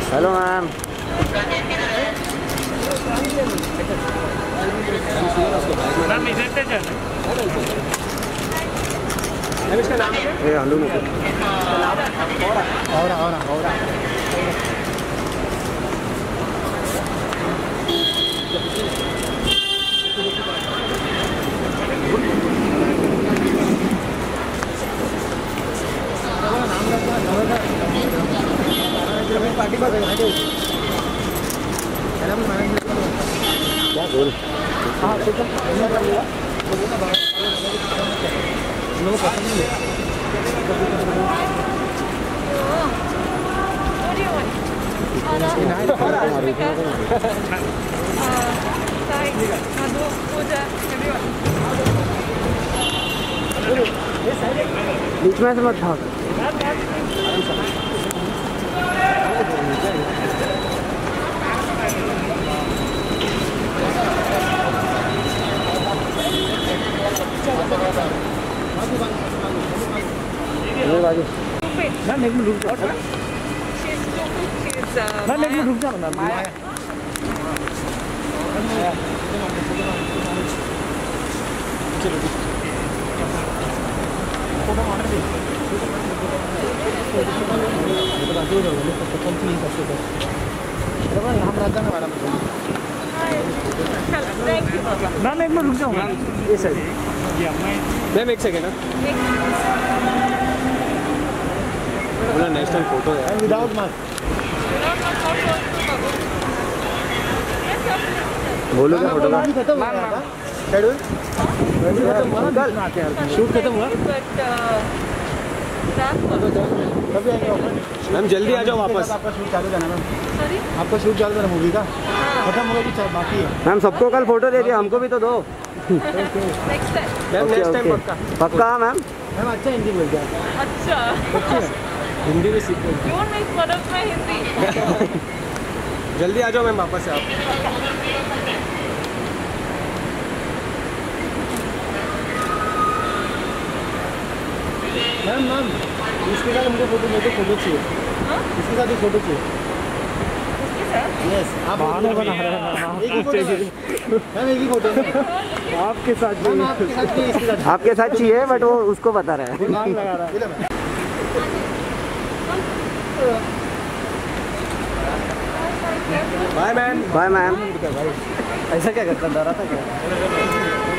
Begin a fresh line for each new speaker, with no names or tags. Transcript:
Hello ma'am.
Ma'am इधर से चल
इसका नाम है हल्लू और पार्टी पर क्या बोल हाँ बीच में से मत भाग। मैम एक मिनट रुक जाओ। मैम एक मिनट रुक जाओ मैम। मैम एक मिनट रुक जाओ मैम। ये सर मैम एक सेकेंड बोला नेशनल फोटो है विदाउट मास्क बोलो क्या फोटो खत्म हो गया शेड्यूल शूट खत्म हुआ मैम जल्दी आ जाओ वापस। आपका शूट चालू करना मैम। आपका शूट चालू करना मूवी का खत्म होगा कि बाकी है मैम। सबको कल फोटो दे दिया हमको भी तो दो। मैम नेक्स्ट टाइम पक्का पक्का मैम। मैम अच्छा हिंदी बोलते हैं। अच्छा हिंदी भी सीखो। क्यों नहीं फर्क में हिंदी। जल्दी आ जाओ मैम वापस से आप। मैम मैम इसके साथ हमको फोटो मेरे को फोटो चाहिए। इसके साथ एक फोटो चाहिए। यस आप बना रहे हैं। एक ही फोटो मैम एक ही फोटो आपके साथ मैम आपके साथ चाहिए बट वो उसको बता रहा है। लगा रहा है। Bye ma'am. Bye ma'am. ऐसा क्या करता डरा था क्या।